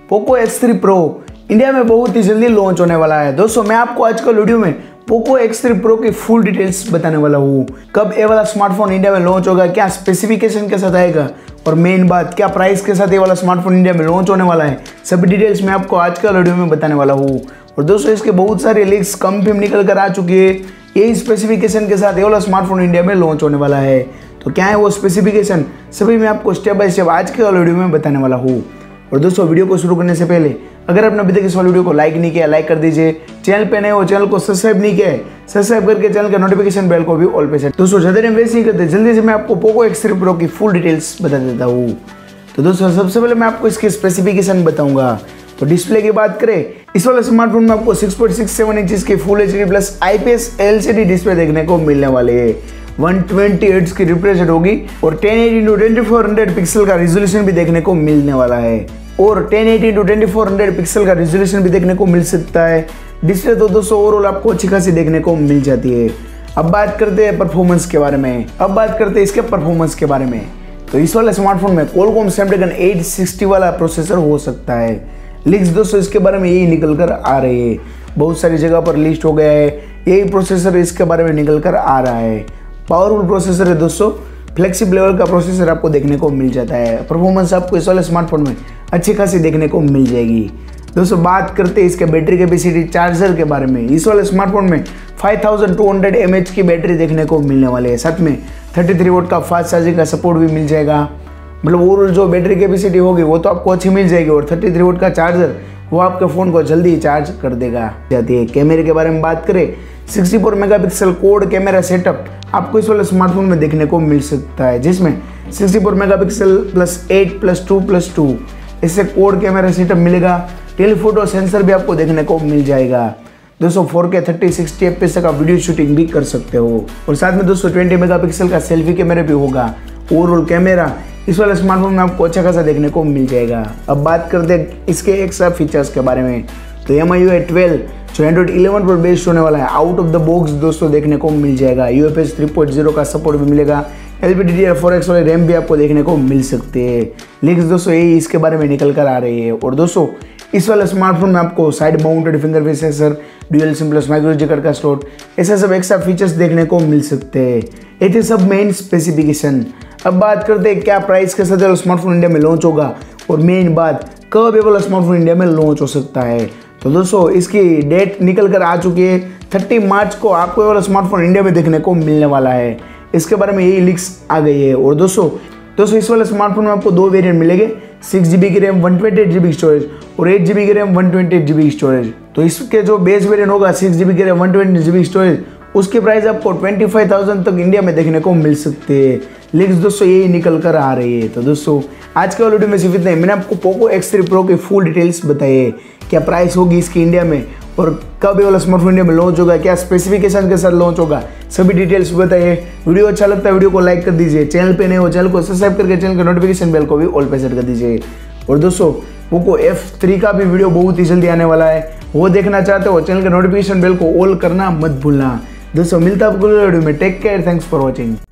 POCO X3 Pro India में बहुत ही जल्दी लॉन्च होने वाला है। दोस्तों मैं आपको आज कल वीडियो में POCO X3 Pro की फुल डिटेल्स बताने वाला हूँ। कब ये वाला स्मार्टफोन इंडिया में लॉन्च होगा, क्या स्पेसिफिकेशन के साथ आएगा और मेन बात क्या प्राइस के साथ ये वाला स्मार्टफोन इंडिया में लॉन्च होने वाला है, सभी डिटेल्स मैं आपको आज कल वीडियो में बताने वाला हूँ। और दोस्तों इसके बहुत सारे लीक्स कंफर्म निकल कर आ चुकी है। यही स्पेसिफिकेशन के साथ ये वाला स्मार्टफोन इंडिया में लॉन्च होने वाला है। तो क्या है वो स्पेसिफिकेशन, सभी मैं आपको स्टेप बाय स्टेप आज के वीडियो में बताने वाला हूँ। और दोस्तों वीडियो को शुरू करने से पहले अगर आपने अभी तक इस वाले वीडियो को लाइक नहीं किया, लाइक कर दीजिए। चैनल पे नए हो चैनल को सब्सक्राइब नहीं किया है, सब्सक्राइब करके चैनल का नोटिफिकेशन बेल को भी ऑल पे सेट। दोस्तों ज़्यादा टाइम वेस्ट नहीं करते, जल्दी से मैं आपको POCO X3 Pro की फुल डिटेल्स बता देता हूँ। तो दोस्तों सबसे पहले मैं आपको इसकी स्पेसिफिकेशन बताऊंगा। तो डिस्प्ले की बात करें, इस वाले स्मार्टफोन में आपको 6.67 इंच की full HD plus IPS LCD display देखने को मिलने वाले है। 120 हर्ट्ज की रिफ्रेश रेट होगी और 1080x2400 पिक्सल का रिजोल्यूशन भी देखने को मिलने वाला है। और 1080x2400 पिक्सल का रिजोल्यूशन भी देखने को मिल सकता है। डिस्प्ले तो दोस्तों ओवरऑल आपको अच्छी खासी देखने को मिल जाती है। अब बात करते हैं परफॉर्मेंस के बारे में। अब बात करते हैं इसके परफॉर्मेंस के बारे में। तो इस वाले स्मार्टफोन में Qualcomm Snapdragon 860 वाला प्रोसेसर हो सकता है। लीक्स दोस्तों इसके बारे में यही निकल कर आ रही है, बहुत सारी जगह पर लिस्ट हो गया है। यही प्रोसेसर इसके बारे में निकल कर आ रहा है। पावरफुल प्रोसेसर है दोस्तों, फ्लेक्सिबल लेवल का प्रोसेसर आपको देखने को मिल जाता है। परफॉर्मेंस आपको इस वाले स्मार्टफोन में अच्छी खासी देखने को मिल जाएगी। दोस्तों बात करते हैं इसके बैटरी कैपेसिटी चार्जर के बारे में। इस वाले स्मार्टफोन में 5200 mAh की बैटरी देखने को मिलने वाली है। साथ में 33 वोट का फास्ट चार्जिंग का सपोर्ट भी मिल जाएगा। मतलब ओवरऑल जो बैटरी कैपेसिटी होगी वो तो आपको अच्छी मिल जाएगी। और 33 वोट का चार्जर वो आपके फ़ोन को जल्दी चार्ज कर देगा। जाती है कैमरे के बारे में बात करें, 64 मेगापिक्सल कोड कैमरा सेटअप आपको इस वाले स्मार्टफोन में देखने को मिल सकता है, जिसमें 64 मेगापिक्सल प्लस 8+2+2 इससे कोड कैमरा सेटअप मिलेगा। टेलीफोटो सेंसर भी आपको देखने को मिल जाएगा। दोस्तों 4K 30-60 FPS तक आप वीडियो शूटिंग भी कर सकते हो। और साथ में दोस्तों 20 मेगापिक्सल का सेल्फी कैमरा भी होगा। ओवरऑल कैमरा इस वाले स्मार्टफोन में आपको अच्छा खासा देखने को मिल जाएगा। अब बात करते हैं इसके एक्स्ट्रा फीचर्स के बारे में। तो MIUI 12 जो Android 11 पर बेस्ड होने वाला है, आउट ऑफ द बॉक्स दोस्तों देखने को मिल जाएगा। UFS 3.0 का सपोर्ट भी मिलेगा। LPDDR4X वाले रैम भी आपको देखने को मिल सकते हैं। लीक्स दोस्तों यही इसके बारे में निकल कर आ रही है। और दोस्तों इस वाले स्मार्टफोन में आपको side mounted fingerprint sensor, dual SIM plus micro SD card का स्लॉट, ऐसे सब एक्स्ट्रा फीचर्स देखने को मिल सकते हैं। ये थे सब मेन स्पेसिफिकेशन। अब बात करते हैं क्या प्राइस के साथ स्मार्टफोन इंडिया में लॉन्च होगा और मेन बात कब ये वाला स्मार्टफोन इंडिया में लॉन्च हो सकता है। तो दोस्तों इसकी डेट निकल कर आ चुकी है। 30 मार्च को आपको ये वाला स्मार्टफोन इंडिया में देखने को मिलने वाला है। इसके बारे में यही लीक्स आ गई है। और दोस्तों इस वाले स्मार्टफोन में आपको 2 वेरिएंट मिलेंगे, 6GB की रैम 128GB स्टोरेज और 8GB की रैम 128GB स्टोरेज। तो इसके जो बेस वेरिएंट होगा 6GB की रैम 128GB स्टोरेज, उसकी प्राइस आपको 25,000 तक इंडिया में देखने को मिल सकती है। लीक्स दोस्तों यही निकल कर आ रही है। तो दोस्तों आज के वीडियो में सिर्फ इतना ही। मैंने आपको POCO X3 Pro की फुल डिटेल्स बताई है, क्या प्राइस होगी इसकी इंडिया में और कब ये वाला स्मार्टफोन इंडिया में लॉन्च होगा, क्या स्पेसिफिकेशन के साथ लॉन्च होगा, सभी डिटेल्स बताइए। वीडियो अच्छा लगता है वीडियो को लाइक कर दीजिए। चैनल पे नए हो चैनल को सब्सक्राइब करके चैनल का नोटिफिकेशन बेल को भी ऑल पे सेट कर दीजिए। और दोस्तों POCO F3 का भी वीडियो बहुत ही जल्दी आने वाला है, वो देखना चाहते हो चैनल का नोटिफिकेशन बेल को ऑल करना मत भूलना। दोस्तों मिलता है आपको वीडियो में। Take care, thanks for watching.